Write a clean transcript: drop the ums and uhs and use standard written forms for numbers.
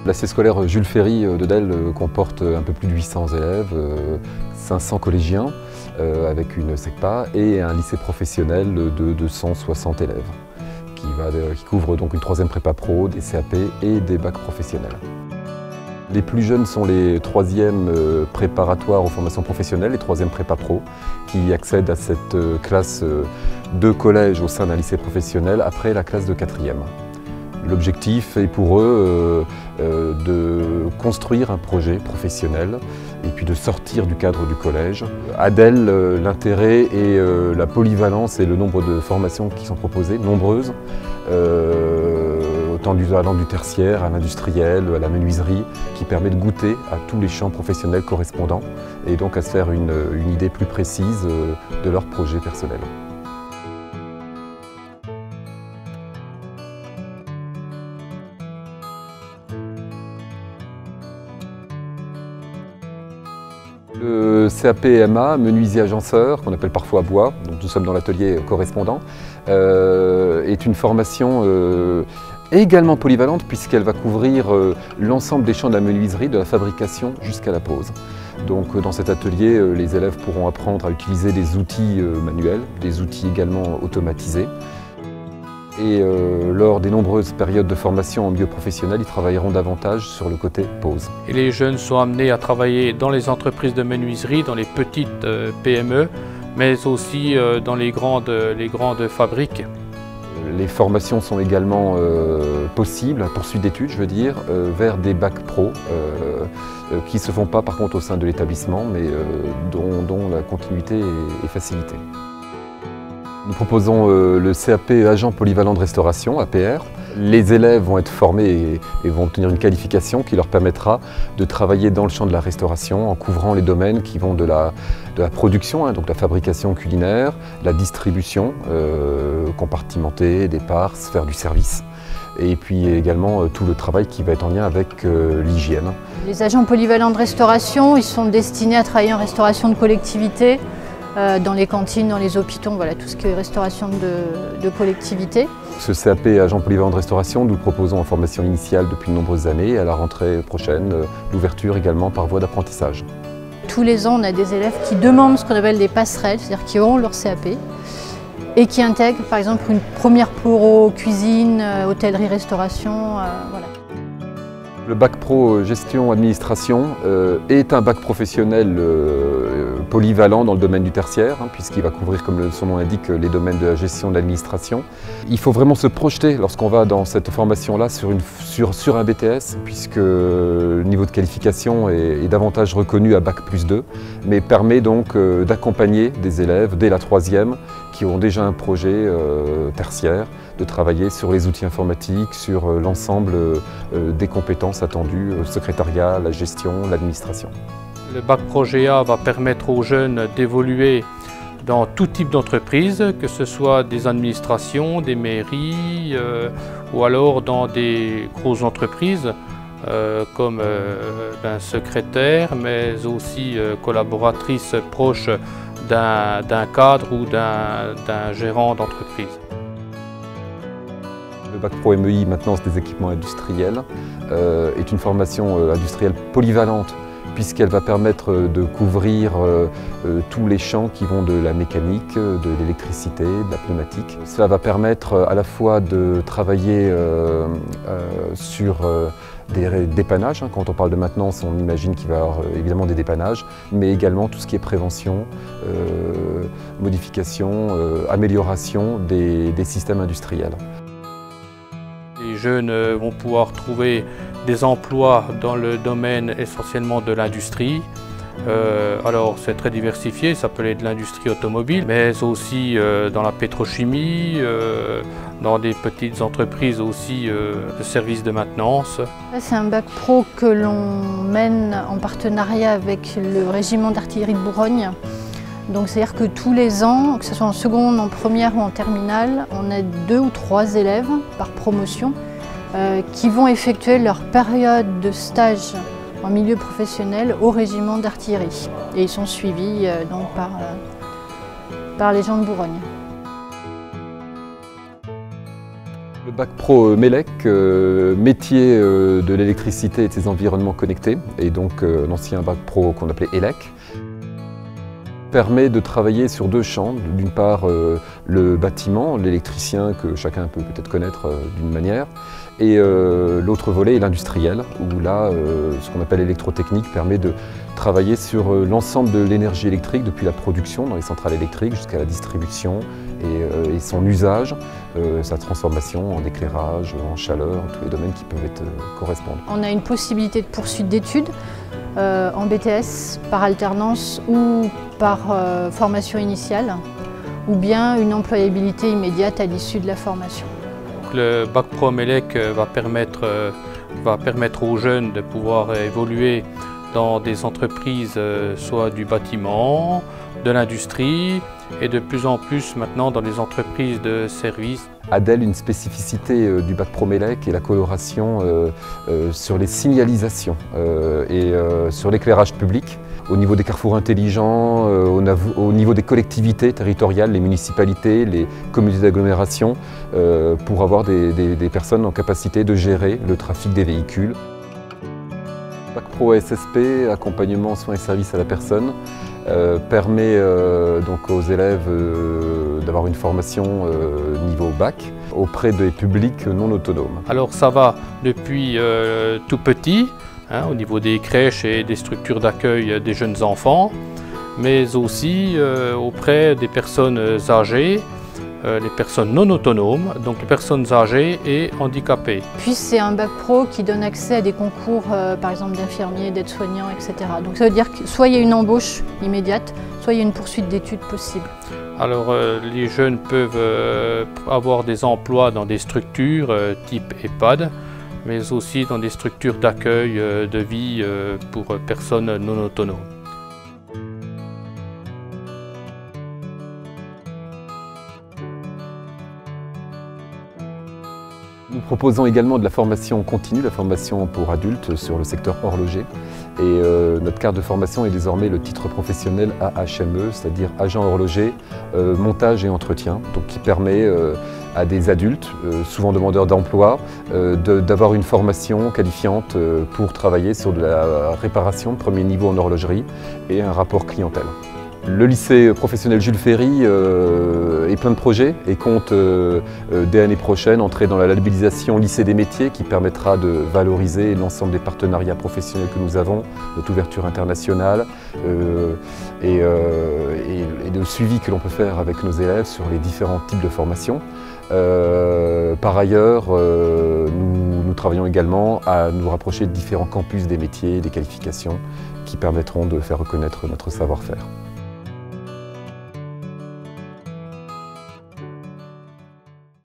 L'AC scolaire Jules Ferry de Delle comporte un peu plus de 800 élèves, 500 collégiens avec une SECPA et un lycée professionnel de 260 élèves qui couvre donc une 3e prépa pro, des CAP et des bacs professionnels. Les plus jeunes sont les 3e préparatoires aux formations professionnelles, les 3e prépa pro, qui accèdent à cette classe de collège au sein d'un lycée professionnel après la classe de 4e. L'objectif est pour eux de construire un projet professionnel et puis de sortir du cadre du collège. À Delle, l'intérêt est la polyvalence et le nombre de formations qui sont proposées, nombreuses, autant allant du tertiaire à l'industriel, à la menuiserie, qui permet de goûter à tous les champs professionnels correspondants et donc à se faire une idée plus précise de leur projet personnel. Le CAP-MA, menuisier agenceur, qu'on appelle parfois bois, donc nous sommes dans l'atelier correspondant, est une formation également polyvalente puisqu'elle va couvrir l'ensemble des champs de la menuiserie, de la fabrication jusqu'à la pose. Donc dans cet atelier, les élèves pourront apprendre à utiliser des outils manuels, des outils également automatisés. Et lors des nombreuses périodes de formation en milieu professionnel, ils travailleront davantage sur le côté pose. Et les jeunes sont amenés à travailler dans les entreprises de menuiserie, dans les petites PME, mais aussi dans les grandes fabriques. Les formations sont également possibles, à poursuite d'études, je veux dire, vers des bacs pro, qui ne se font pas par contre au sein de l'établissement, mais dont la continuité est facilitée. Nous proposons le CAP agent polyvalent de restauration, APR. Les élèves vont être formés et vont obtenir une qualification qui leur permettra de travailler dans le champ de la restauration en couvrant les domaines qui vont de la production, donc la fabrication culinaire, la distribution compartimentée, des parts, faire du service. Et puis également tout le travail qui va être en lien avec l'hygiène. Les agents polyvalents de restauration, ils sont destinés à travailler en restauration de collectivité, dans les cantines, dans les hôpitaux, voilà, tout ce qui est restauration de collectivité. Ce CAP agent polyvalent de restauration, nous le proposons en formation initiale depuis de nombreuses années et à la rentrée prochaine, l'ouverture également par voie d'apprentissage. Tous les ans, on a des élèves qui demandent ce qu'on appelle des passerelles, c'est-à-dire qui auront leur CAP et qui intègrent par exemple une première pro cuisine, hôtellerie, restauration, voilà. Le bac pro gestion administration est un bac professionnel polyvalent dans le domaine du tertiaire, puisqu'il va couvrir, comme son nom l'indique, les domaines de la gestion de l'administration. Il faut vraiment se projeter lorsqu'on va dans cette formation-là sur un BTS, puisque le niveau de qualification est davantage reconnu à bac plus 2, mais permet donc d'accompagner des élèves dès la 3e qui ont déjà un projet tertiaire, de travailler sur les outils informatiques, sur l'ensemble des compétences attendues, le secrétariat, la gestion, l'administration. Le bac Pro GA va permettre aux jeunes d'évoluer dans tout type d'entreprise, que ce soit des administrations, des mairies ou alors dans des grosses entreprises comme secrétaire, mais aussi collaboratrice proche d'un cadre ou d'un gérant d'entreprise. Le bac Pro MEI, maintenance des équipements industriels, est une formation industrielle polyvalente puisqu'elle va permettre de couvrir tous les champs qui vont de la mécanique, de l'électricité, de la pneumatique. Cela va permettre à la fois de travailler sur des dépannages. Quand on parle de maintenance, on imagine qu'il va y avoir évidemment des dépannages, mais également tout ce qui est prévention, modification, amélioration des systèmes industriels. Les jeunes vont pouvoir trouver des emplois dans le domaine essentiellement de l'industrie. Alors c'est très diversifié, ça peut être de l'industrie automobile, mais aussi dans la pétrochimie, dans des petites entreprises aussi de services de maintenance. C'est un bac pro que l'on mène en partenariat avec le régiment d'artillerie de Bourgogne. Donc c'est-à-dire que tous les ans, que ce soit en seconde, en première ou en terminale, on a 2 ou 3 élèves par promotion qui vont effectuer leur période de stage en milieu professionnel au régiment d'artillerie. Et ils sont suivis donc par les gens de Bourgogne. Le bac pro MELEC, métier de l'électricité et de ses environnements connectés, et donc l'ancien bac pro qu'on appelait ELEC, permet de travailler sur deux champs. D'une part, le bâtiment, l'électricien que chacun peut peut-être connaître d'une manière, et l'autre volet est l'industriel, où là, ce qu'on appelle l'électrotechnique permet de travailler sur l'ensemble de l'énergie électrique, depuis la production dans les centrales électriques jusqu'à la distribution et son usage, sa transformation en éclairage, en chaleur, tous les domaines qui peuvent correspondre. On a une possibilité de poursuite d'études en BTS, par alternance ou par formation initiale, ou bien une employabilité immédiate à l'issue de la formation. Le bac pro MELEC va permettre aux jeunes de pouvoir évoluer dans des entreprises, soit du bâtiment, de l'industrie et de plus en plus maintenant dans des entreprises de services. ADEL, une spécificité du bac pro MELEC est la coloration sur les signalisations et sur l'éclairage public. Au niveau des carrefours intelligents, au niveau des collectivités territoriales, les municipalités, les communautés d'agglomération, pour avoir des personnes en capacité de gérer le trafic des véhicules. Bac pro SSP, accompagnement, soins et services à la personne, permet donc aux élèves d'avoir une formation niveau bac auprès des publics non autonomes. Alors ça va depuis tout petit, au niveau des crèches et des structures d'accueil des jeunes enfants, mais aussi auprès des personnes âgées, les personnes non autonomes, donc les personnes âgées et handicapées. Puis c'est un bac pro qui donne accès à des concours, par exemple d'infirmiers, d'aides-soignants, etc. Donc ça veut dire que soit il y a une embauche immédiate, soit il y a une poursuite d'études possible. Alors les jeunes peuvent avoir des emplois dans des structures type EHPAD, mais aussi dans des structures d'accueil de vie pour personnes non autonomes. Nous proposons également de la formation continue, la formation pour adultes sur le secteur horloger. Et notre carte de formation est désormais le titre professionnel AHME, c'est-à-dire agent horloger, montage et entretien, donc qui permet à des adultes, souvent demandeurs d'emploi, d'avoir une formation qualifiante pour travailler sur de la réparation de premier niveau en horlogerie et un rapport clientèle. Le lycée professionnel Jules Ferry est plein de projets et compte dès l'année prochaine entrer dans la labellisation lycée des métiers qui permettra de valoriser l'ensemble des partenariats professionnels que nous avons, notre ouverture internationale et le suivi que l'on peut faire avec nos élèves sur les différents types de formations. Par ailleurs, nous travaillons également à nous rapprocher de différents campus des métiers et des qualifications qui permettront de faire reconnaître notre savoir-faire.